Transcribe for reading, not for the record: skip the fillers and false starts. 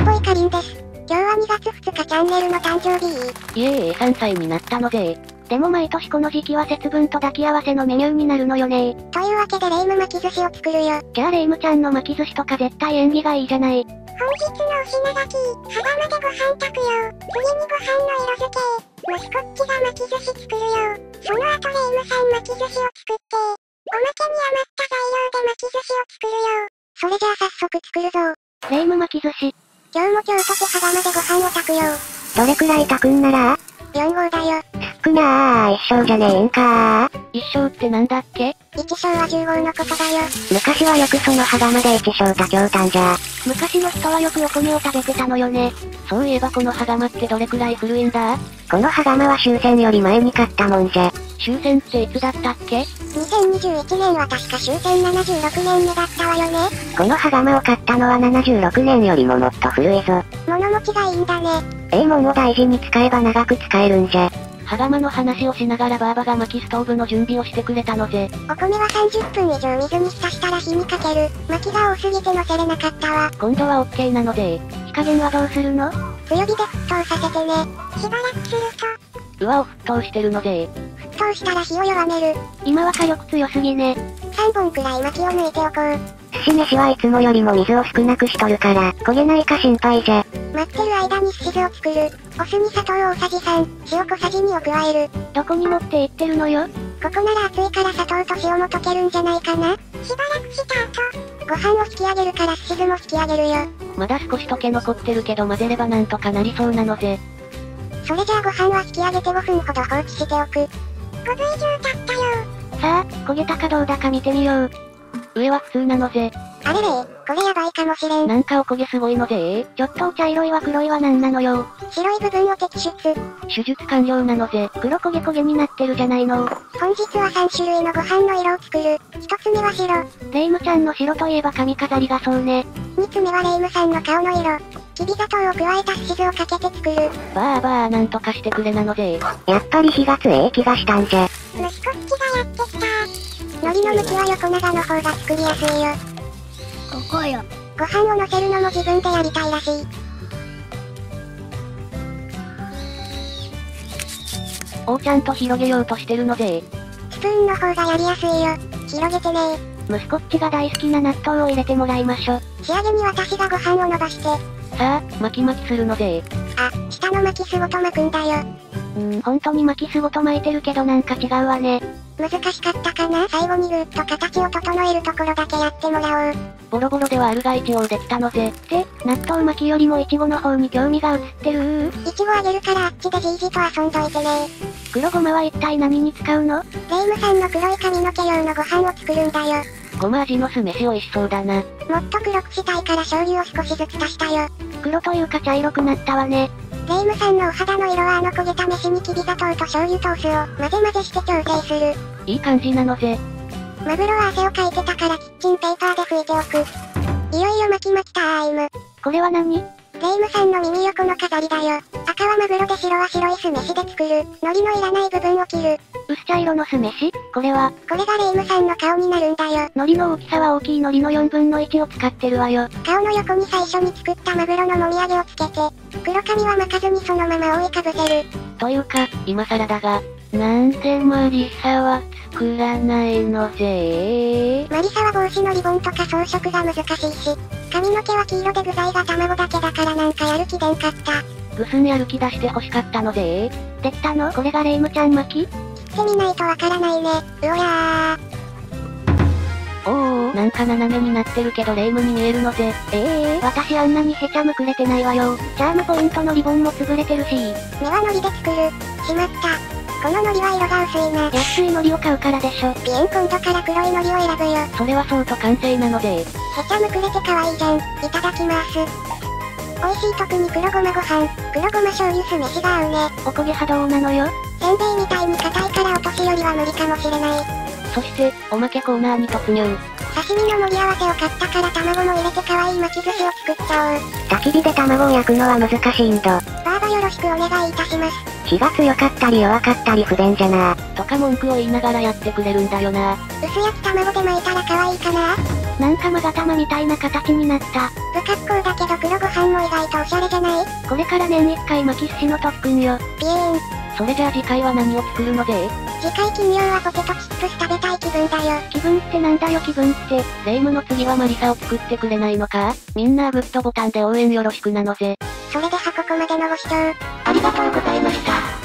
ボイカリンです。今日は2月2日チャンネルの誕生日。 イエーイ3歳になったのででも毎年この時期は節分と抱き合わせのメニューになるのよねというわけでレイム巻き寿司を作るよ。 じゃあレイムちゃんの巻き寿司とか絶対縁起がいいじゃない。 本日のお品書き、羽釜でご飯炊くよ。次にご飯の色付け。マスコッチが巻き寿司作るよ。その後レイムさん巻き寿司を作って、おまけに余った材料で巻き寿司を作るよ。それじゃあ早速作るぞ。 レイム巻き寿司。 今日も今日とて羽釜でご飯を炊くよ。 どれくらい炊くんなら 4合だよ。 少なー一升じゃねえんかー。一升ってなんだっけ 1升は10合のことだよ。 昔はよくその羽釜で1升炊きょうたんじゃ。昔の人はよくお米を食べてたのよね。そういえばこの羽釜ってどれくらい古いんだ？この羽釜は終戦より前に買ったもんじゃ。終戦っていつだったっけ？ 2021年は確か終戦76年目だったわよね。 この羽釜を買ったのは76年よりももっと古いぞ。 物持ちがいいんだね。 もんを大事に使えば長く使えるんじゃ。羽釜の話をしながらばあばが薪ストーブの準備をしてくれたのぜ。 お米は30分以上水に浸したら火にかける。薪が多すぎて乗せれなかったわ。 今度は OK なので、火加減はどうするの？ 強火で沸騰させてね。しばらくすると。沸騰してるので。 沸騰したら火を弱める。 今は火力強すぎね。 3本くらい薪を抜いておこう。 寿司飯はいつもよりも水を少なくしとるから、焦げないか心配じゃ。 待ってる間に寿司を作る。お酢に砂糖大さじ3、塩小さじ2を加える。 どこに持って行ってるのよ？ ここなら熱いから砂糖と塩も溶けるんじゃないかな。しばらくした後、ご飯を引き上げるから寿司酢も引き上げるよ。 まだ少し溶け残ってるけど混ぜればなんとかなりそうなのぜ。 それじゃあご飯は引き上げて5分ほど放置しておく。5分以上経ったよ。 さあ、焦げたかどうだか見てみよう。上は普通なのぜ。 あれれ、これやばいかもしれん。 なんかお焦げすごいのぜ。ちょっとお茶色いは黒いはなんなのよ。 白い部分を摘出。 手術完了なのぜ。黒焦げ焦げになってるじゃないの。 本日は3種類のご飯の色を作る。1つ目は白。 レイムちゃんの白といえば髪飾りがそうね。 2つ目はレイムさんの顔の色。きび砂糖を加えた寿司酢をかけて作る。 ばあなんとかしてくれなのぜ。やっぱり火が強い気がしたんじゃ。 マスコッチがやってきた。海苔の向きは横長の方が作りやすいよ。 ここよ。 ご飯を乗せるのも自分でやりたいらしい。 ちゃんと広げようとしてるのぜ。 スプーンの方がやりやすいよ。広げてね息子っちが大好きな納豆を入れてもらいましょ。 仕上げに私がご飯を伸ばして。 さあ、巻きするのぜ。 あ、下の巻きすごと巻くんだよ。 本当に巻きすごと巻いてるけどなんか違うわね。 難しかったかな。最後にぐーっと形を整えるところだけやってもらおう。 ボロボロではあるが一応できたのぜ。で、納豆巻きよりもイチゴの方に興味が移ってるイチゴあげるからあっちでじいじと遊んどいてね。 黒ごまは一体何に使うの？ レイムさんの黒い髪の毛用のご飯を作るんだよ。 ごま味の酢飯美味しそうだな。 もっと黒くしたいから醤油を少しずつ足したよ。 黒というか茶色くなったわね。 レイムさんのお肌の色は焦げた飯にきび砂糖と醤油とお酢を混ぜ混ぜして調整する。 いい感じなのぜ。 マグロは汗をかいてたからキッチンペーパーで拭いておく。いよいよ巻きタイム。 これは何？ レイムさんの耳横の飾りだよ。赤はマグロで白は白い酢飯で作る。海苔のいらない部分を切る。 薄茶色の酢飯？これは？ これがレイムさんの顔になるんだよ。 海苔の大きさは大きい海苔の4分の1を使ってるわよ。 顔の横に最初に作ったマグロのもみあげをつけて、黒髪は巻かずにそのまま覆いかぶせる。 というか、今更だが、なんでマリサは作らないのぜマリサは帽子のリボンとか装飾が難しいし、髪の毛は黄色で具材が卵だけだからなんかやる気出んかった。 ぐすんやる気出して欲しかったのぜできたの？これがレイムちゃん巻き？ 切ってみないとわからないね。うおらー。なんか斜めになってるけどレイムに見えるのぜ。私あんなにへちゃむくれてないわよ。チャームポイントのリボンも潰れてるし。 目は海苔で作る。しまった。この海苔は色が薄いな。 安い海苔を買うからでしょ。 ピエン今度から黒い海苔を選ぶよ。 それはそうと完成なので。 へちゃむくれて可愛いじゃん。いただきます。美味しい特に黒ごまご飯。黒ごま醤油酢飯が合うね。 お焦げ波動なのよ。 せんべいみたいに硬いからお年寄りは無理かもしれない。 そして、おまけコーナーに突入。 刺身の盛り合わせを買ったから卵も入れて可愛い巻き寿司を作っちゃおう。 焚き火で卵を焼くのは難しいんど。 ばあばよろしくお願いいたします。 火が強かったり弱かったり不便じゃなとか文句を言いながらやってくれるんだよな。 薄焼き卵で巻いたら可愛いかな。 なんか勾玉みたいな形になった。 不格好だけど黒ご飯も意外とおしゃれじゃない？ これから年1回巻き寿司の特訓よ。 ピエーン。 それじゃあ次回は何を作るので？ 次回金曜はポテトチップス食べたい気分だよ。 気分ってなんだよ気分って。霊夢の次はマリサを作ってくれないのか？みんなグッドボタンで応援よろしくなのぜ。 それではここまでのご視聴ありがとうございました。